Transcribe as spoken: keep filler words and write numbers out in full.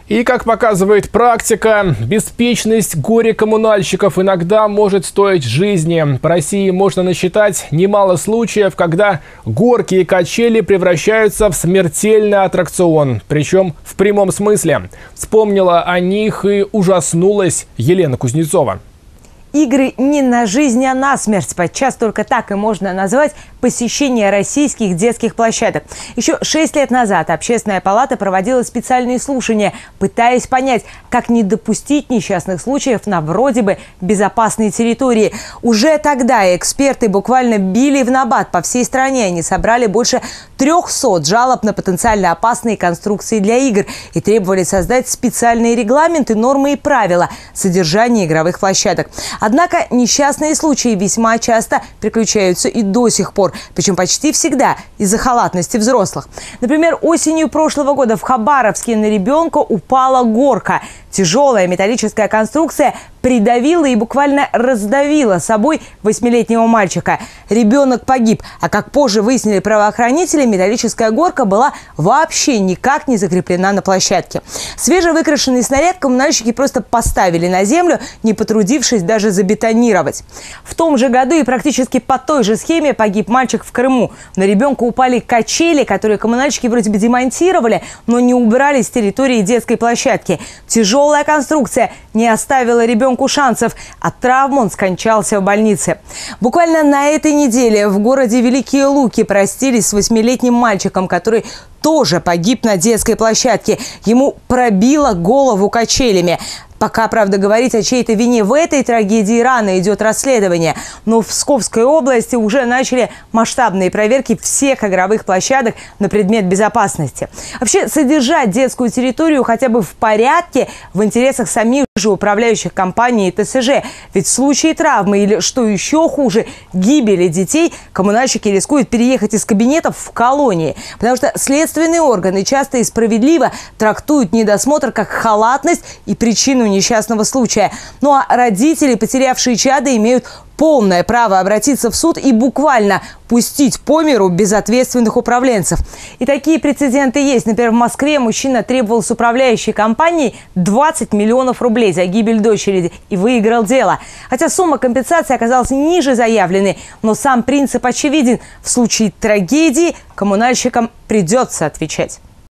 И, как показывает практика, беспечность горе-коммунальщиков иногда может стоить жизни. По России можно насчитать немало случаев, когда горки и качели превращаются в смертельный аттракцион. Причем в прямом смысле. Вспомнила о них и ужаснулась Елена Кузнецова. Игры не на жизнь, а на смерть. Подчас только так и можно назвать посещение российских детских площадок. Еще шесть лет назад Общественная палата проводила специальные слушания, пытаясь понять, как не допустить несчастных случаев на вроде бы безопасной территории. Уже тогда эксперты буквально били в набат по всей стране. Они собрали больше трёхсот жалоб на потенциально опасные конструкции для игр и требовали создать специальные регламенты, нормы и правила содержания игровых площадок. Однако несчастные случаи весьма часто приключаются и до сих пор, причем почти всегда из-за халатности взрослых. Например, осенью прошлого года в Хабаровске на ребенка упала горка. Тяжелая металлическая конструкция придавила и буквально раздавила собой восьмилетнего мальчика. Ребенок погиб, а как позже выяснили правоохранители, металлическая горка была вообще никак не закреплена на площадке. Свежевыкрашенный снаряд коммунальщики просто поставили на землю, не потрудившись даже забетонировать. В том же году и практически по той же схеме погиб мальчик в Крыму. На ребенка упали качели, которые коммунальщики вроде бы демонтировали, но не убрали с территории детской площадки. Тяжелая конструкция не оставила ребенку шансов. От травм он скончался в больнице. Буквально на этой неделе в городе Великие Луки простились с восьмилетним мальчиком, который тоже погиб на детской площадке. Ему пробило голову качелями. Пока, правда, говорить о чьей-то вине в этой трагедии рано, идет расследование. Но в Псковской области уже начали масштабные проверки всех игровых площадок на предмет безопасности. Вообще, содержать детскую территорию хотя бы в порядке в интересах самих же управляющих компаний и ТСЖ. Ведь в случае травмы или, что еще хуже, гибели детей, коммунальщики рискуют переехать из кабинетов в колонии. Потому что следственные органы часто и справедливо трактуют недосмотр как халатность и причину несчастного случая. Ну а родители, потерявшие чадо, имеют полное право обратиться в суд и буквально пустить по миру безответственных управленцев. И такие прецеденты есть. Например, в Москве мужчина требовал с управляющей компанией двадцать миллионов рублей за гибель дочери и выиграл дело. Хотя сумма компенсации оказалась ниже заявленной, но сам принцип очевиден. В случае трагедии коммунальщикам придется отвечать.